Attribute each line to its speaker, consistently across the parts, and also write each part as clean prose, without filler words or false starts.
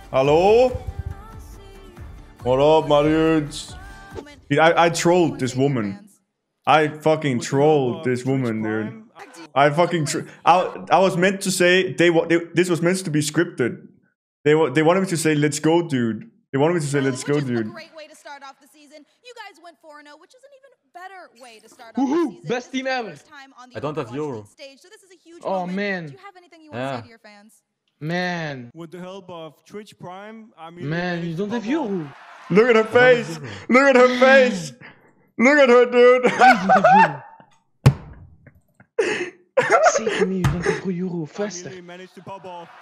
Speaker 1: Hello? What up, my dudes? I trolled this woman. I fucking trolled this woman, dude. I was meant to say this was meant to be scripted. They wanted me to say let's go, dude. They wanted me to say let's go, dude.
Speaker 2: A great way to start off the season. You guys went 4-0, which is an even better way to start off the season.
Speaker 3: Best team ever.
Speaker 2: I don't have Euro. Stage, so this is a huge moment.
Speaker 3: Man.
Speaker 2: Do you have anything you want to say to your fans?
Speaker 3: Man.
Speaker 4: With the help of Twitch Prime, I mean,
Speaker 3: Man, you don't have Euro.
Speaker 1: Look at her face. Look at her face. Look at her, dude.
Speaker 3: Say to me, you don't have Euro. Faster.
Speaker 4: I managed to pop off.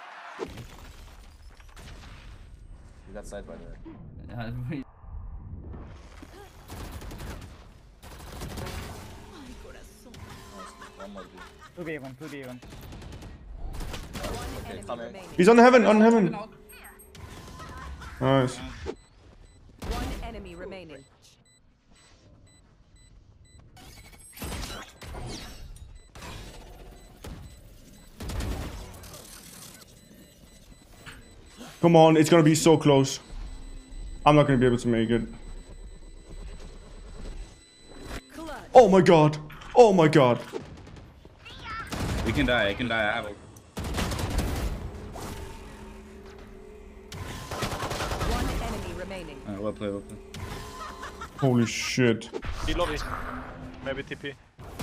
Speaker 5: That side, by the way.
Speaker 6: 2v1, 2v1.
Speaker 5: Okay, coming.
Speaker 1: He's on heaven, on heaven. Nice.
Speaker 7: One enemy remaining.
Speaker 1: Come on, it's gonna be so close. I'm not gonna be able to make it. Oh my god. Oh my god.
Speaker 8: We can die, I can die, I have it.
Speaker 7: One enemy remaining.
Speaker 8: Well played, well played.
Speaker 1: Holy shit.
Speaker 9: He lobby. Maybe TP.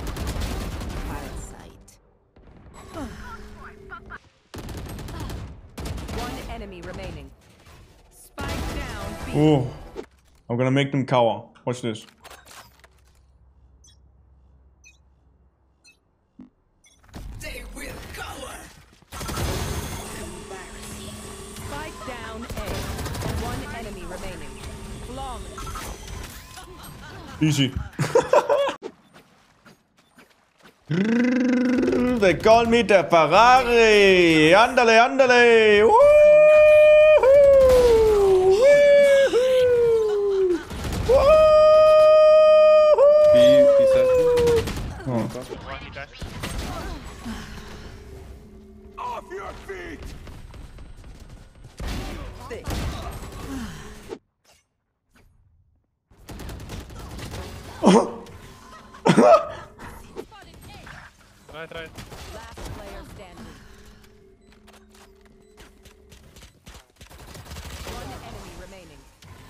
Speaker 7: One enemy remaining. Spike down. B.
Speaker 1: Oh. I'm gonna make them cower. Watch this.
Speaker 7: They will cover. Spike down A. One enemy remaining. Flawless.
Speaker 1: Easy. They call me the Ferrari. Andale, andale. Woo!
Speaker 4: Off your feet!
Speaker 9: Right.
Speaker 7: Last player standing. One enemy remaining.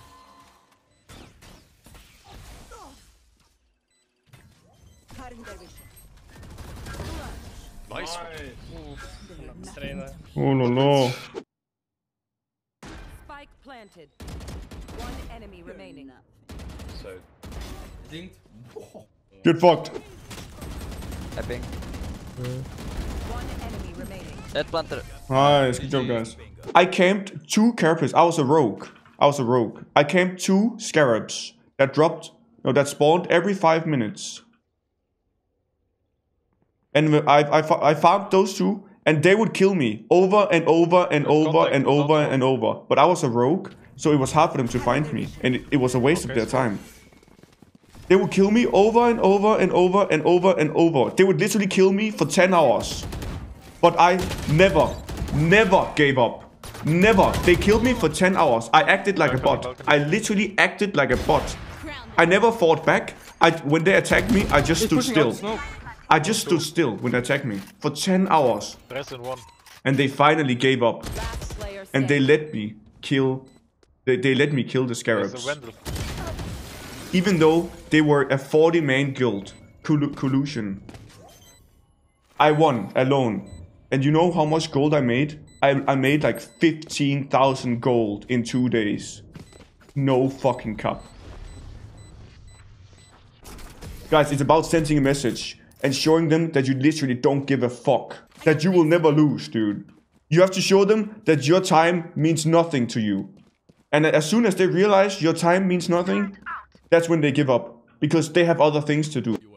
Speaker 9: Nice.
Speaker 1: Oh no no.
Speaker 7: Spike planted. One enemy remaining.
Speaker 9: So.
Speaker 1: Get fucked.
Speaker 5: Epping.
Speaker 7: One enemy remaining.
Speaker 5: Dead planter.
Speaker 1: Nice, good job, guys. I camped 2 carapace. I was a rogue. I camped 2 scarabs that spawned every 5 minutes. And I found those 2, and they would kill me over and over and over and over and over. But I was a rogue, so it was hard for them to find me, and it was a waste of their time. They would kill me over and over and over and over and over. They would literally kill me for 10 hours. But I never gave up. Never. They killed me for 10 hours. I acted like a bot. I literally acted like a bot. I never fought back. When they attacked me, I just stood still. I just stood still when they attacked me for 10 hours. And they finally gave up. And they let me kill. They let me kill the scarabs. Even though they were a 40-man guild. Collusion. I won alone. And you know how much gold I made? I made like 15,000 gold in 2 days. No fucking cup. Guys, it's about sending a message and showing them that you literally don't give a fuck. That you will never lose, dude. You have to show them that your time means nothing to you. And as soon as they realize your time means nothing, that's when they give up. Because they have other things to do.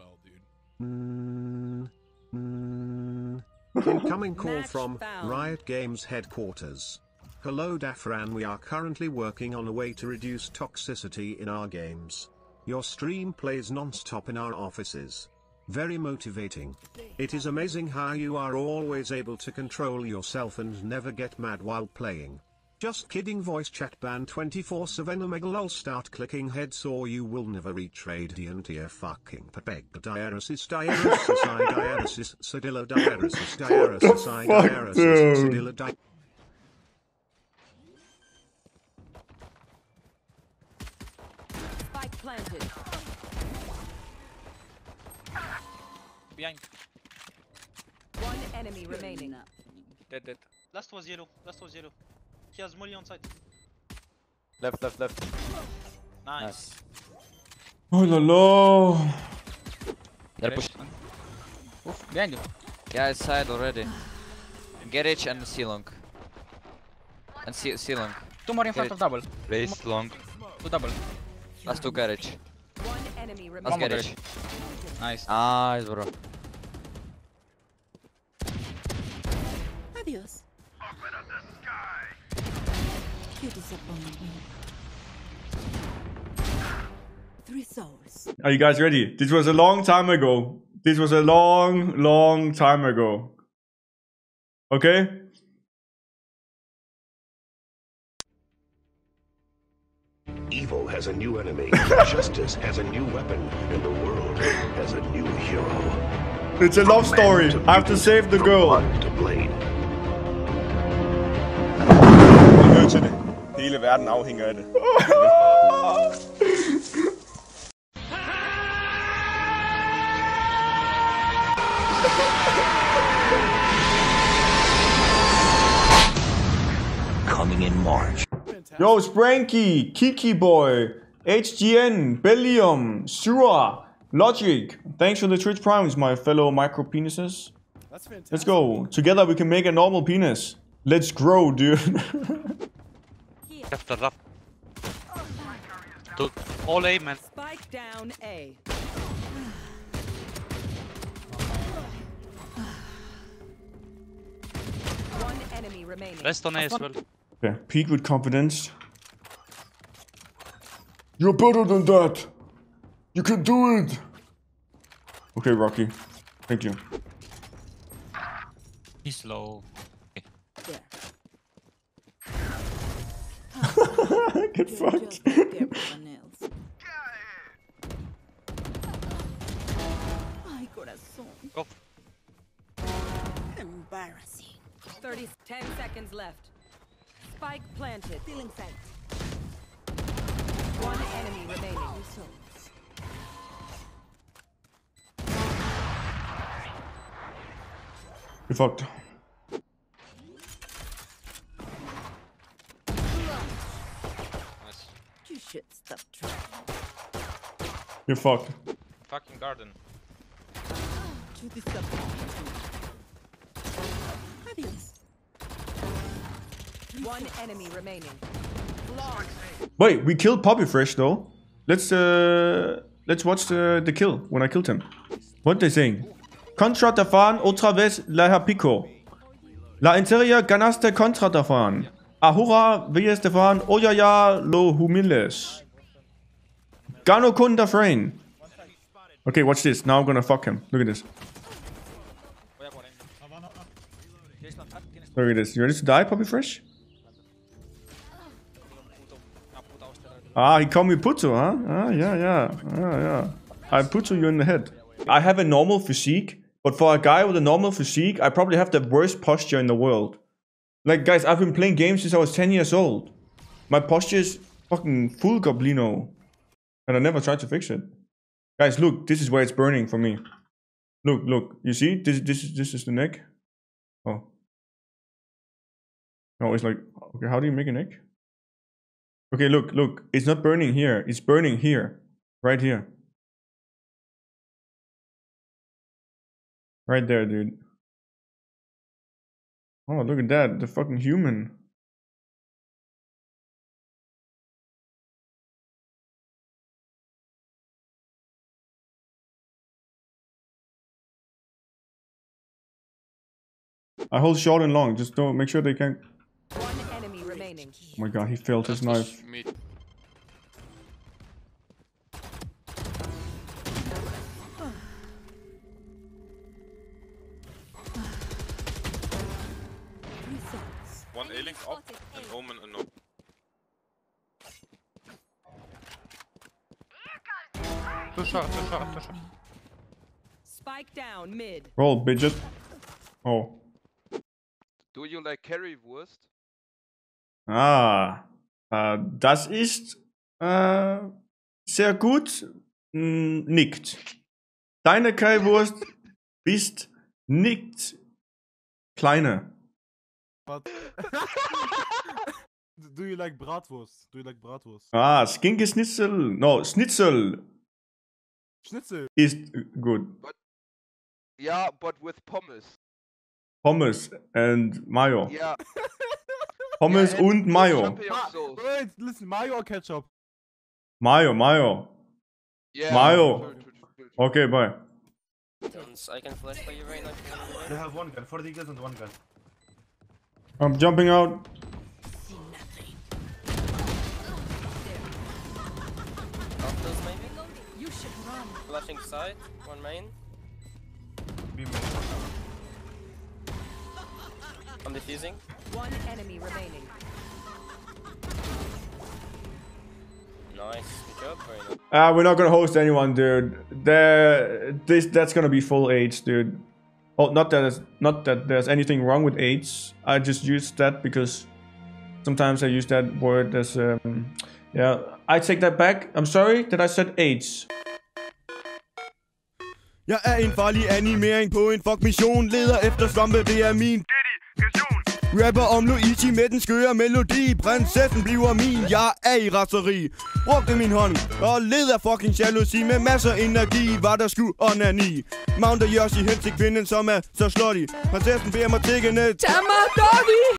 Speaker 10: Incoming call from Riot Games headquarters. Hello Dafran, we are currently working on a way to reduce toxicity in our games. Your stream plays non-stop in our offices. Very motivating. It is amazing how you are always able to control yourself and never get mad while playing. Just kidding, voice chat ban 24/7 Omega lol, start clicking heads or you will never reach radiant tier fucking pepeg diaresis diaresis I diaresis sedilla diaresis diaresis I diaresis sedilla di.
Speaker 7: Spike planted.
Speaker 6: Behind.
Speaker 7: One enemy remaining.
Speaker 9: Dead.
Speaker 6: Last was yellow. He has molly on site.
Speaker 5: Left.
Speaker 6: Nice.
Speaker 1: Oh la la.
Speaker 5: They're pushing.
Speaker 9: Oof, behind you.
Speaker 5: Yeah, it's side already. Get H and C long. And C long.
Speaker 9: Two more in front
Speaker 5: Get
Speaker 9: of double.
Speaker 5: Race long.
Speaker 9: Two double.
Speaker 5: Last two garage.
Speaker 7: One enemy
Speaker 5: Last
Speaker 7: remaining.
Speaker 5: garage.
Speaker 9: Nice.
Speaker 5: Nice, bro.
Speaker 2: Adios. You disappointed me. 3 souls.
Speaker 1: Are you guys ready? This was a long time ago. This was a long time ago. Okay?
Speaker 11: Evil has a new enemy, justice has a new weapon, and the world has a new hero.
Speaker 1: It's a love story. I have to save the girl.
Speaker 11: Blood to blade.
Speaker 4: Jeg er nødt til det. Hele verden afhænger af det.
Speaker 11: Coming in March.
Speaker 1: Yo, Spranky, Kiki Boy, HGN, Bellium, Sura, Logic. Thanks for the Twitch Primes, my fellow micro penises.
Speaker 4: That's fantastic.
Speaker 1: Let's go. Together we can make a normal penis. Let's grow, dude.
Speaker 6: Left. To all A, man.
Speaker 7: Spike down A. One enemy remaining.
Speaker 6: Rest on A as well.
Speaker 1: Okay, peak with confidence. You're better than that. You can do it. Okay, Rocky. Thank you.
Speaker 6: He's slow.
Speaker 2: There.
Speaker 1: Get fucked.
Speaker 2: Just like everyone else. Ay, corazón.
Speaker 6: Go.
Speaker 2: Embarrassing.
Speaker 7: 10 seconds left. Spike planted.
Speaker 2: Feeling sight.
Speaker 7: One enemy remaining.
Speaker 2: 3 souls.
Speaker 1: You're fucked.
Speaker 2: You should stop trying.
Speaker 1: You're fucked.
Speaker 9: Fucking garden.
Speaker 2: You disappoint me. Adios.
Speaker 7: One enemy remaining.
Speaker 1: Wait, we killed Poppy Fresh though. Let's watch the kill when I killed him. What they saying? Contra Tafan otra vez la pico. La interior ganaste contra Tafan. Ahura via Stefan oyaya lo humiles. Gano kun Dafrain. Okay, watch this. Now I'm gonna fuck him. Look at this. Look at this. You ready to die, Poppy Fresh? Ah, he called me Puto, huh? Ah, yeah. I Puto you in the head. I have a normal physique, but for a guy with a normal physique, I probably have the worst posture in the world. Like, guys, I've been playing games since I was 10 years old. My posture is fucking full goblino. And I never tried to fix it. Guys, look, this is where it's burning for me. Look, you see? This is the neck. Oh. No, it's like, okay, how do you make a neck? Okay, look, it's not burning here. It's burning here. Right here. Right there, dude. Oh, look at that. The fucking human. I hold short and long. Just don't make sure they can't.
Speaker 7: One enemy remaining.
Speaker 1: Oh my god, he failed his knife.
Speaker 4: One A-Link up, and Omen and no.
Speaker 6: Too short.
Speaker 7: Spike down mid.
Speaker 1: Roll, bitches. Oh.
Speaker 9: Do you like Currywurst?
Speaker 1: Das ist sehr gut nicht. Deine Currywurst ist nicht kleine.
Speaker 12: But do you like bratwurst?
Speaker 1: Skinke Schnitzel. No, Schnitzel ist good.
Speaker 9: Yeah, but with pommes.
Speaker 1: Pommes and mayo.
Speaker 9: Yeah.
Speaker 1: Pommes
Speaker 9: Yeah,
Speaker 1: und Mayo.
Speaker 12: Wait, listen, mayo or ketchup?
Speaker 1: Mayo.
Speaker 9: Yeah.
Speaker 1: Mayo. Okay, bye.
Speaker 13: I can flash for you right now.
Speaker 12: They have one gun, 40 kills and one gun.
Speaker 1: I'm jumping out.
Speaker 13: Off those maybe?
Speaker 2: You should run.
Speaker 13: Flashing side, one main. I'm defusing.
Speaker 7: One enemy remaining.
Speaker 13: Nice, good job, very nice.
Speaker 1: We're not gonna host anyone, dude. That's gonna be full AIDS, dude. Oh, not that there's anything wrong with AIDS. I just use that because sometimes I use that word as yeah. I take that back. I'm sorry that I said AIDS.
Speaker 14: Jeg er en farlig animering på en fuck mission. Leder efter svampe, det er min rapper om Luigi med den skøre melodi. Prinsessen bliver min, jeg er i raseri. Brugte min hånd og led af fucking jalousi. Med masser energi var der sku onani. Mounter Yoshi hen til kvinden som er så slutty. Prinsessen beder mig tiggende. Tag mig, doggy!